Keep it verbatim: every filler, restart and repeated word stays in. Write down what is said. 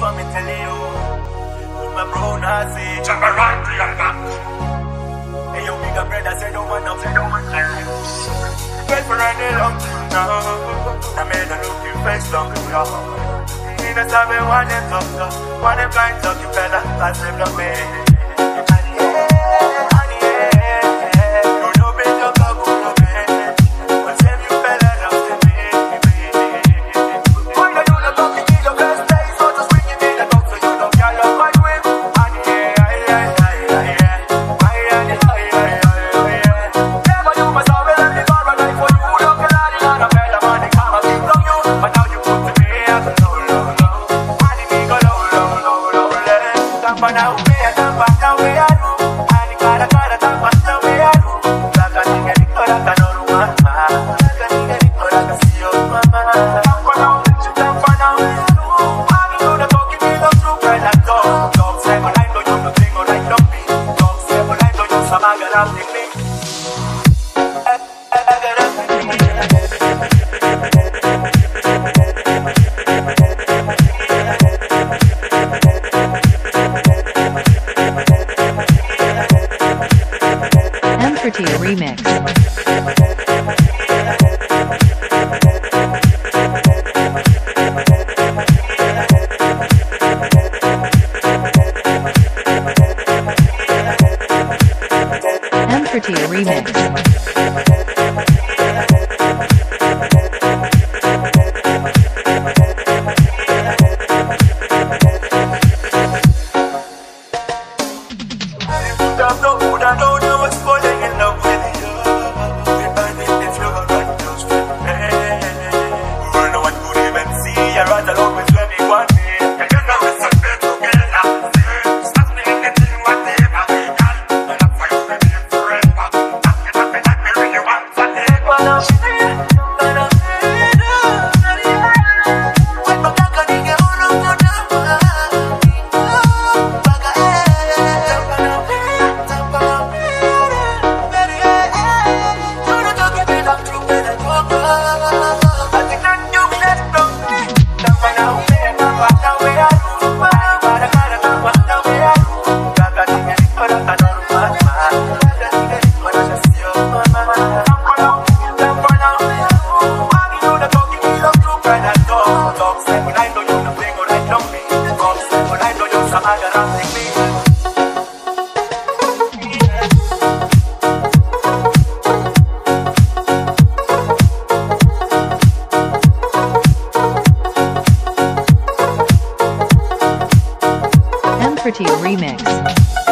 what me tell you. With my brown hearty. Jump around to your back. Hey, yo, bigger brother, say don't want no, say don't want no. Wait for any long time now. I made a looking face long ago. In a seven, one them talk, one them blind talk, you better, pass them to me. Remix. M for T Remix. M for T Remix.